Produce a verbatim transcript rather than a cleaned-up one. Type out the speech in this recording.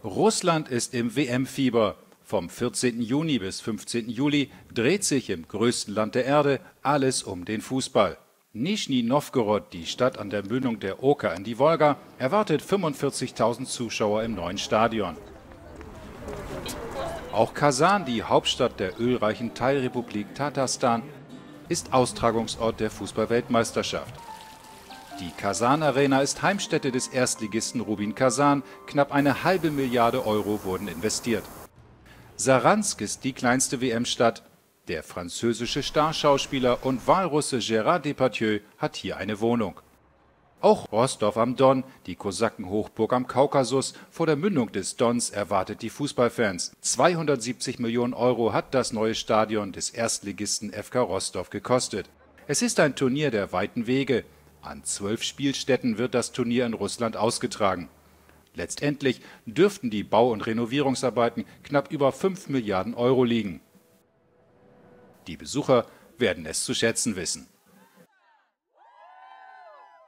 Russland ist im W M-Fieber. Vom vierzehnten Juni bis fünfzehnten Juli dreht sich im größten Land der Erde alles um den Fußball. Nischni Nowgorod, die Stadt an der Mündung der Oka in die Wolga, erwartet fünfundvierzigtausend Zuschauer im neuen Stadion. Auch Kasan, die Hauptstadt der ölreichen Teilrepublik Tatarstan, ist Austragungsort der Fußball-Weltmeisterschaft. Die Kasan Arena ist Heimstätte des Erstligisten Rubin Kasan. Knapp eine halbe Milliarde Euro wurden investiert. Saransk ist die kleinste W M-Stadt. Der französische Starschauspieler und Wahlrusse Gérard Depardieu hat hier eine Wohnung. Auch Rostov am Don, die Kosakenhochburg am Kaukasus, vor der Mündung des Dons, erwartet die Fußballfans. zweihundertsiebzig Millionen Euro hat das neue Stadion des Erstligisten F K Rostov gekostet. Es ist ein Turnier der weiten Wege. An zwölf Spielstätten wird das Turnier in Russland ausgetragen. Letztendlich dürften die Bau- und Renovierungsarbeiten knapp über fünf Milliarden Euro liegen. Die Besucher werden es zu schätzen wissen.